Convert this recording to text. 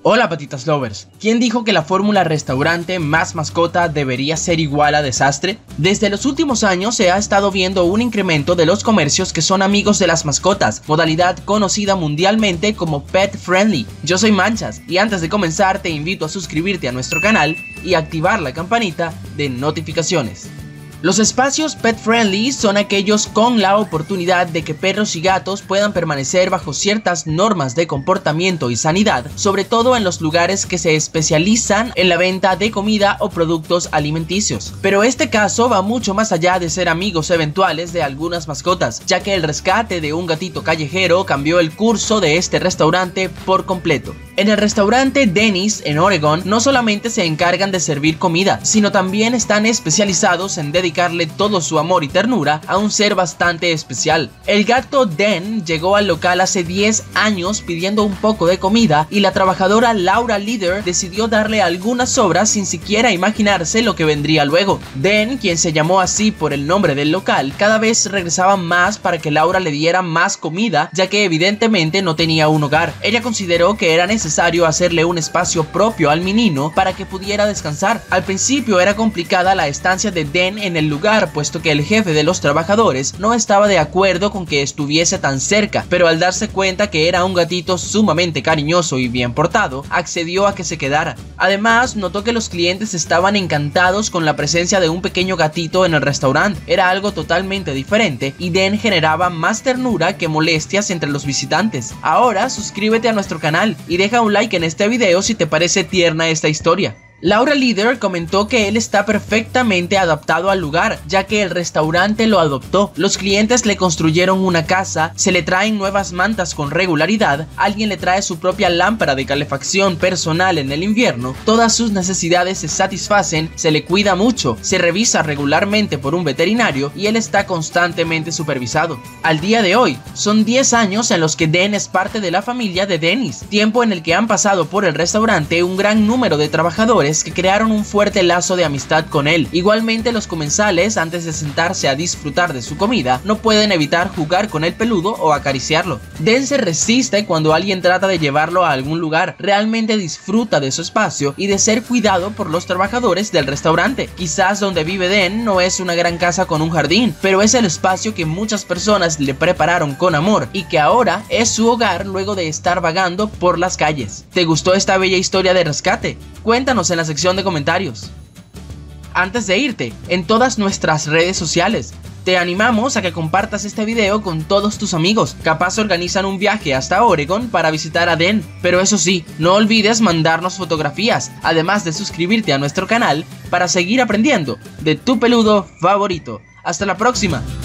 Hola patitas lovers, ¿quién dijo que la fórmula restaurante más mascota debería ser igual a desastre? Desde los últimos años se ha estado viendo un incremento de los comercios que son amigos de las mascotas, modalidad conocida mundialmente como pet friendly. Yo soy Manchas y antes de comenzar te invito a suscribirte a nuestro canal y activar la campanita de notificaciones. Los espacios pet friendly son aquellos con la oportunidad de que perros y gatos puedan permanecer bajo ciertas normas de comportamiento y sanidad, sobre todo en los lugares que se especializan en la venta de comida o productos alimenticios. Pero este caso va mucho más allá de ser amigos eventuales de algunas mascotas, ya que el rescate de un gatito callejero cambió el curso de este restaurante por completo. En el restaurante Denny's en Oregon no solamente se encargan de servir comida, sino también están especializados en dedicarle todo su amor y ternura a un ser bastante especial. El gato Den llegó al local hace 10 años pidiendo un poco de comida y la trabajadora Laura Leader decidió darle algunas sobras sin siquiera imaginarse lo que vendría luego. Den, quien se llamó así por el nombre del local, cada vez regresaba más para que Laura le diera más comida, ya que evidentemente no tenía un hogar. Ella consideró que era necesario hacerle un espacio propio al menino para que pudiera descansar. Al principio era complicada la estancia de Den en el lugar, puesto que el jefe de los trabajadores no estaba de acuerdo con que estuviese tan cerca, pero al darse cuenta que era un gatito sumamente cariñoso y bien portado, accedió a que se quedara. Además, notó que los clientes estaban encantados con la presencia de un pequeño gatito en el restaurante. Era algo totalmente diferente y Den generaba más ternura que molestias entre los visitantes. Ahora suscríbete a nuestro canal y deja un like en este video si te parece tierna esta historia. Laura Leader comentó que él está perfectamente adaptado al lugar, ya que el restaurante lo adoptó. Los clientes le construyeron una casa, se le traen nuevas mantas con regularidad, alguien le trae su propia lámpara de calefacción personal en el invierno, todas sus necesidades se satisfacen, se le cuida mucho, se revisa regularmente por un veterinario y él está constantemente supervisado. Al día de hoy, son 10 años en los que Den es parte de la familia de Denny's, tiempo en el que han pasado por el restaurante un gran número de trabajadores que crearon un fuerte lazo de amistad con él. Igualmente, los comensales, antes de sentarse a disfrutar de su comida, no pueden evitar jugar con el peludo o acariciarlo. Den se resiste cuando alguien trata de llevarlo a algún lugar, realmente disfruta de su espacio y de ser cuidado por los trabajadores del restaurante. Quizás donde vive Den no es una gran casa con un jardín, pero es el espacio que muchas personas le prepararon con amor y que ahora es su hogar luego de estar vagando por las calles. ¿Te gustó esta bella historia de rescate? Cuéntanos en la sección de comentarios. Antes de irte, en todas nuestras redes sociales, te animamos a que compartas este video con todos tus amigos. Capaz organizan un viaje hasta Oregon para visitar a Den. Pero eso sí, no olvides mandarnos fotografías, además de suscribirte a nuestro canal para seguir aprendiendo de tu peludo favorito. Hasta la próxima.